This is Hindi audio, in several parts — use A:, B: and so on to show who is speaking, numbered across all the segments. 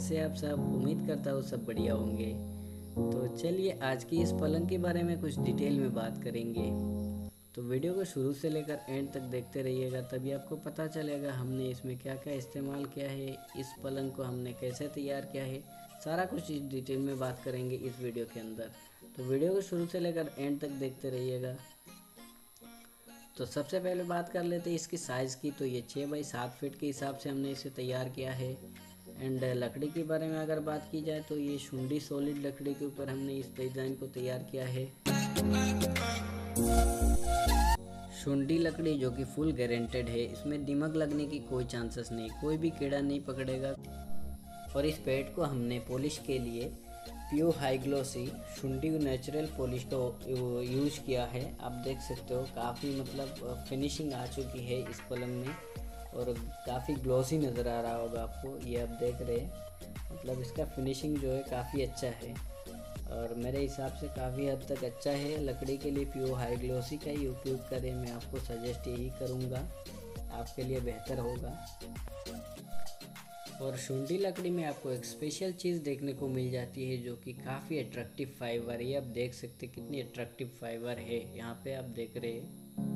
A: कैसे आप सब? उम्मीद करता हूँ सब बढ़िया होंगे। तो चलिए आज की इस पलंग के बारे में कुछ डिटेल में बात करेंगे। तो वीडियो को शुरू से लेकर एंड तक देखते रहिएगा, तभी आपको पता चलेगा हमने इसमें क्या क्या इस्तेमाल किया है, इस पलंग को हमने कैसे तैयार किया है। सारा कुछ इस डिटेल में बात करेंगे इस वीडियो के अंदर। तो वीडियो को शुरू से लेकर एंड तक देखते रहिएगा। तो सबसे पहले बात कर लेते हैं इसकी साइज़ की। तो ये 6 बाई 7 फीट के हिसाब से हमने इसे तैयार किया है। एंड लकड़ी के बारे में अगर बात की जाए तो ये शुंडी सॉलिड लकड़ी के ऊपर हमने इस डिज़ाइन को तैयार किया है। शुंडी लकड़ी जो कि फुल गारंटेड है, इसमें दीमक लगने की कोई चांसेस नहीं, कोई भी कीड़ा नहीं पकड़ेगा। और इस पेट को हमने पॉलिश के लिए प्योर हाई ग्लोसी शुंडी नेचुरल पॉलिश को यूज किया है। आप देख सकते हो काफ़ी मतलब फिनिशिंग आ चुकी है इस पलंग में और काफ़ी ग्लोसी नज़र आ रहा होगा आपको। ये आप देख रहे हैं, मतलब इसका फिनिशिंग जो है काफ़ी अच्छा है और मेरे हिसाब से काफ़ी हद तक अच्छा है। लकड़ी के लिए प्योर हाई ग्लोसी का ही उपयोग करें, मैं आपको सजेस्ट यही करूँगा, आपके लिए बेहतर होगा। और शुंडी लकड़ी में आपको एक स्पेशल चीज़ देखने को मिल जाती है जो कि काफ़ी अट्रैक्टिव फाइबर है। आप देख सकते हैं कितनी अट्रैक्टिव फाइबर है, यहाँ पे आप देख रहे हैं।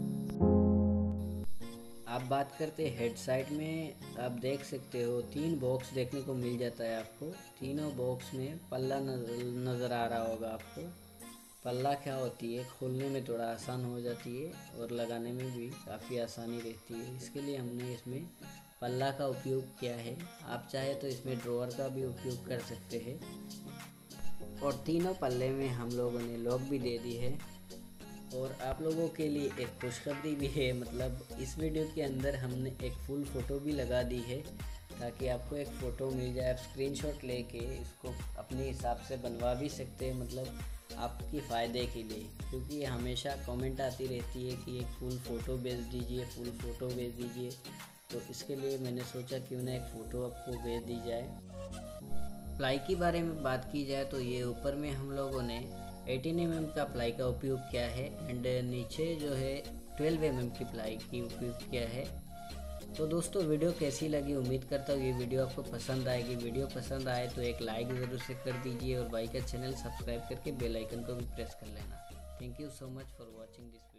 A: आप बात करते हैं हेड साइड में, आप देख सकते हो 3 बॉक्स देखने को मिल जाता है आपको। तीनों बॉक्स में पल्ला नज़र आ रहा होगा आपको। पल्ला क्या होती है, खोलने में थोड़ा आसान हो जाती है और लगाने में भी काफ़ी आसानी रहती है, इसके लिए हमने इसमें पल्ला का उपयोग किया है। आप चाहे तो इसमें ड्रॉअर का भी उपयोग कर सकते हैं। और तीनों पल्ले में हम लोगों ने लॉक भी दे दी है। और आप लोगों के लिए एक खुशखबरी भी है, मतलब इस वीडियो के अंदर हमने एक फुल फ़ोटो भी लगा दी है ताकि आपको एक फ़ोटो मिल जाए। आप स्क्रीनशॉट लेके इसको अपने हिसाब से बनवा भी सकते हैं, मतलब आपकी फ़ायदे के लिए, क्योंकि हमेशा कमेंट आती रहती है कि एक फुल फ़ोटो भेज दीजिए, फुल फ़ोटो भेज दीजिए। तो इसके लिए मैंने सोचा क्यों ना एक फ़ोटो आपको भेज दी जाए। प्लाई के बारे में बात की जाए तो ये ऊपर में हम लोगों ने 18 mm का प्लाई का उपयोग किया है एंड नीचे जो है 12 mm की प्लाई की उपयोग किया है। तो दोस्तों वीडियो कैसी लगी, उम्मीद करता हूँ ये वीडियो आपको पसंद आएगी। वीडियो पसंद आए तो एक लाइक ज़रूर से कर दीजिए और भाई का चैनल सब्सक्राइब करके बेल आइकन को भी प्रेस कर लेना। Thank you so much for watching this.